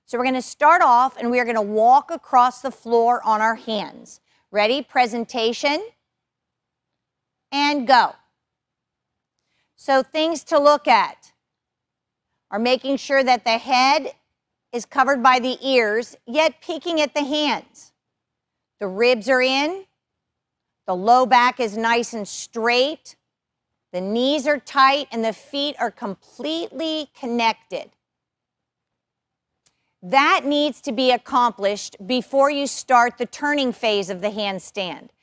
So we're going to start off and we're going to walk across the floor on our hands. Ready? Presentation. And go. So things to look at are making sure that the head is covered by the ears, yet peeking at the hands. The ribs are in. The low back is nice and straight. The knees are tight and the feet are completely connected. That needs to be accomplished before you start the turning phase of the handstand.